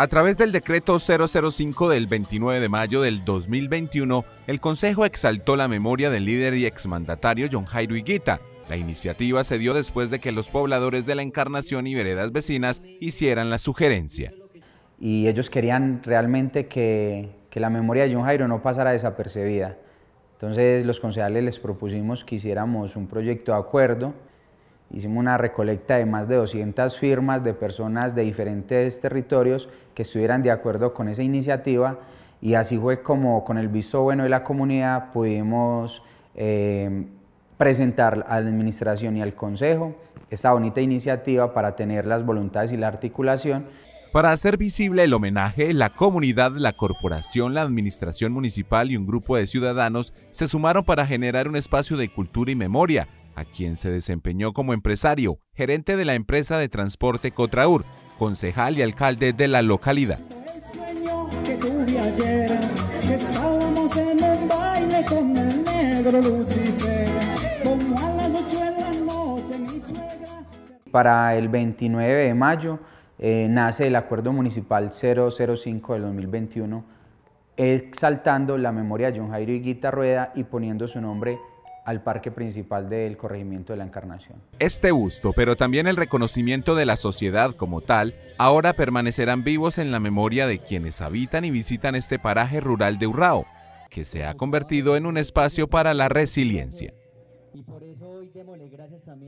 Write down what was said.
A través del decreto 005 del 29 de mayo del 2021, el Consejo exaltó la memoria del líder y exmandatario John Jairo Higuita. La iniciativa se dio después de que los pobladores de La Encarnación y veredas vecinas hicieran la sugerencia. Y ellos querían realmente que la memoria de John Jairo no pasara desapercibida. Entonces los concejales les propusimos que hiciéramos un proyecto de acuerdo. Hicimos una recolecta de más de 200 firmas de personas de diferentes territorios que estuvieran de acuerdo con esa iniciativa, y así fue como, con el visto bueno de la comunidad, pudimos presentar a la administración y al consejo esta bonita iniciativa para tener las voluntades y la articulación. Para hacer visible el homenaje, la comunidad, la corporación, la administración municipal y un grupo de ciudadanos se sumaron para generar un espacio de cultura y memoria, a quien se desempeñó como empresario, gerente de la empresa de transporte Cotraur, concejal y alcalde de la localidad. Para el 29 de mayo nace el Acuerdo Municipal 005 del 2021, exaltando la memoria de John Jairo Higuita Rueda y poniendo su nombre al parque principal del corregimiento de La Encarnación. Este busto, pero también el reconocimiento de la sociedad como tal, ahora permanecerán vivos en la memoria de quienes habitan y visitan este paraje rural de Urrao, que se ha convertido en un espacio para la resiliencia.